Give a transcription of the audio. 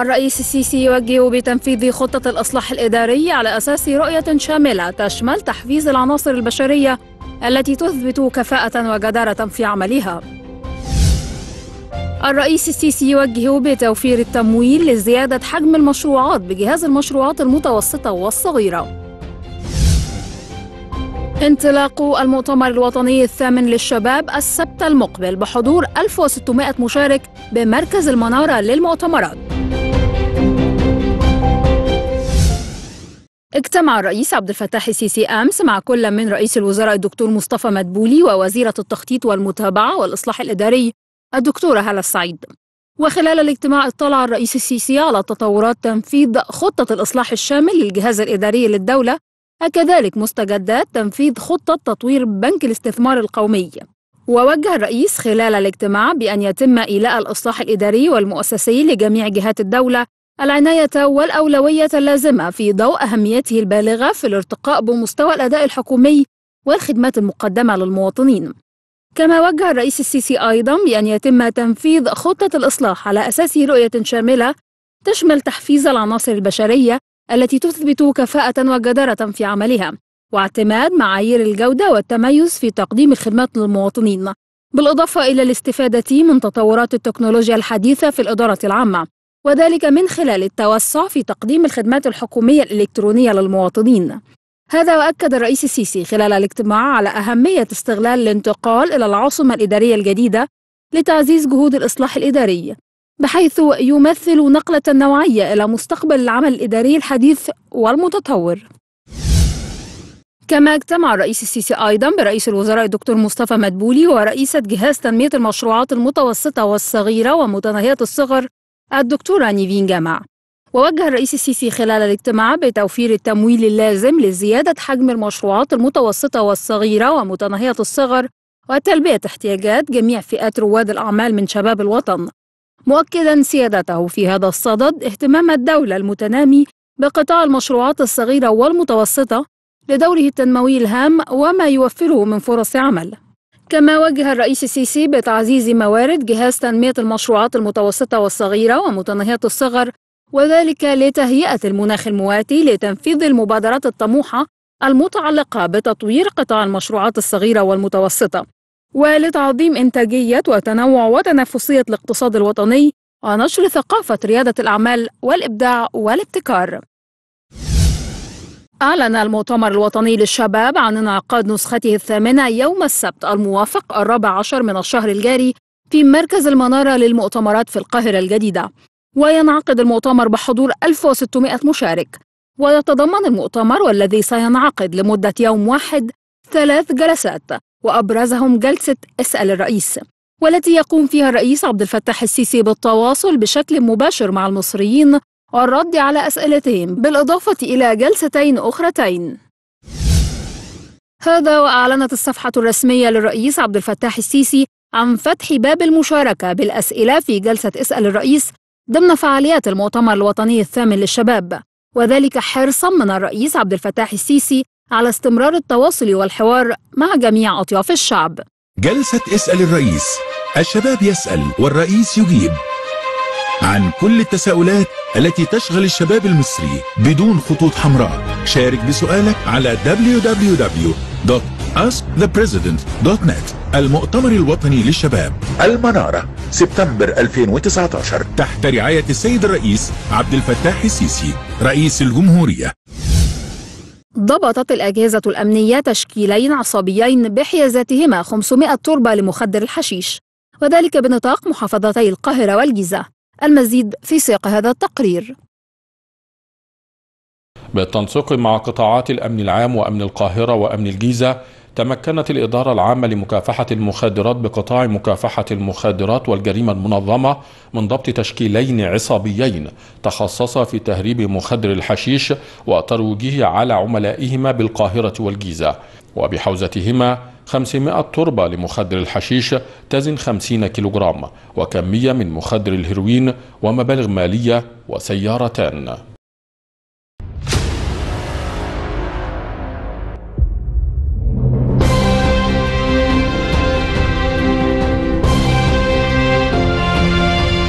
الرئيس السيسي يوجه بتنفيذ خطة الإصلاح الإداري على أساس رؤية شاملة تشمل تحفيز العناصر البشرية التي تثبت كفاءة وجدارة في عملها. الرئيس السيسي يوجه بتوفير التمويل لزيادة حجم المشروعات بجهاز المشروعات المتوسطة والصغيرة. انطلاق المؤتمر الوطني الثامن للشباب السبت المقبل بحضور 1600 مشارك بمركز المنارة للمؤتمرات. اجتمع الرئيس عبد الفتاح السيسي أمس مع كل من رئيس الوزراء الدكتور مصطفى مدبولي ووزيرة التخطيط والمتابعة والإصلاح الإداري الدكتورة هالة السعيد. وخلال الاجتماع اطلع الرئيس السيسي على تطورات تنفيذ خطة الإصلاح الشامل للجهاز الإداري للدولة، وكذلك مستجدات تنفيذ خطة تطوير بنك الاستثمار القومي. ووجه الرئيس خلال الاجتماع بأن يتم إيلاء الإصلاح الإداري والمؤسسي لجميع جهات الدولة العناية والأولوية اللازمة في ضوء أهميته البالغة في الارتقاء بمستوى الأداء الحكومي والخدمات المقدمة للمواطنين. كما وجه الرئيس السيسي أيضاً بأن يتم تنفيذ خطة الإصلاح على أساس رؤية شاملة تشمل تحفيز العناصر البشرية التي تثبت كفاءة وجدارة في عملها، واعتماد معايير الجودة والتميز في تقديم الخدمات للمواطنين، بالإضافة إلى الاستفادة من تطورات التكنولوجيا الحديثة في الإدارة العامة، وذلك من خلال التوسع في تقديم الخدمات الحكومية الإلكترونية للمواطنين. هذا وأكد الرئيس السيسي خلال الاجتماع على أهمية استغلال الانتقال إلى العاصمة الإدارية الجديدة لتعزيز جهود الإصلاح الإداري، بحيث يمثل نقلة نوعية إلى مستقبل العمل الإداري الحديث والمتطور. كما اجتمع الرئيس السيسي أيضاً برئيس الوزراء الدكتور مصطفى مدبولي ورئيسة جهاز تنمية المشروعات المتوسطة والصغيرة ومتناهية الصغر الدكتورة نيفين جامع. ووجه الرئيس السيسي خلال الاجتماع بتوفير التمويل اللازم لزيادة حجم المشروعات المتوسطة والصغيرة ومتناهية الصغر وتلبية احتياجات جميع فئات رواد الأعمال من شباب الوطن، مؤكداً سيادته في هذا الصدد اهتمام الدولة المتنامي بقطاع المشروعات الصغيرة والمتوسطة لدوره التنموي الهام وما يوفره من فرص عمل. كما وجه الرئيس السيسي بتعزيز موارد جهاز تنمية المشروعات المتوسطة والصغيرة ومتناهية الصغر، وذلك لتهيئة المناخ المواتي لتنفيذ المبادرات الطموحة المتعلقة بتطوير قطاع المشروعات الصغيرة والمتوسطة، ولتعظيم إنتاجية وتنوع وتنافسية الاقتصاد الوطني ونشر ثقافة ريادة الأعمال والإبداع والابتكار. أعلن المؤتمر الوطني للشباب عن انعقاد نسخته الثامنة يوم السبت الموافق 14 من الشهر الجاري في مركز المنارة للمؤتمرات في القاهرة الجديدة. وينعقد المؤتمر بحضور 1600 مشارك، ويتضمن المؤتمر والذي سينعقد لمدة يوم واحد 3 جلسات، وأبرزهم جلسة اسأل الرئيس، والتي يقوم فيها الرئيس عبد الفتاح السيسي بالتواصل بشكل مباشر مع المصريين والرد على أسئلتهم، بالإضافة إلى جلستين أخرتين. هذا وأعلنت الصفحة الرسمية للرئيس عبد الفتاح السيسي عن فتح باب المشاركة بالأسئلة في جلسة اسأل الرئيس ضمن فعاليات المؤتمر الوطني الثامن للشباب، وذلك حرصاً من الرئيس عبد الفتاح السيسي على استمرار التواصل والحوار مع جميع أطياف الشعب. جلسة اسأل الرئيس، الشباب يسأل والرئيس يجيب عن كل التساؤلات التي تشغل الشباب المصري بدون خطوط حمراء. شارك بسؤالك على www.askthepresident.net. المؤتمر الوطني للشباب المنارة، سبتمبر 2019، تحت رعاية السيد الرئيس عبد الفتاح السيسي رئيس الجمهورية. ضبطت الأجهزة الأمنية تشكيلين عصابيين بحيازتهما 500 تربة لمخدر الحشيش، وذلك بنطاق محافظتي القاهرة والجيزة. المزيد في سياق هذا التقرير. بالتنسيق مع قطاعات الأمن العام وأمن القاهرة وأمن الجيزة، تمكنت الإدارة العامة لمكافحة المخدرات بقطاع مكافحة المخدرات والجريمة المنظمة من ضبط تشكيلين عصابيين تخصصا في تهريب مخدر الحشيش وترويجه على عملائهما بالقاهرة والجيزة، وبحوزتهما 500 تربة لمخدر الحشيش تزن 50 كيلوغرام وكمية من مخدر الهيروين ومبالغ مالية وسيارتان.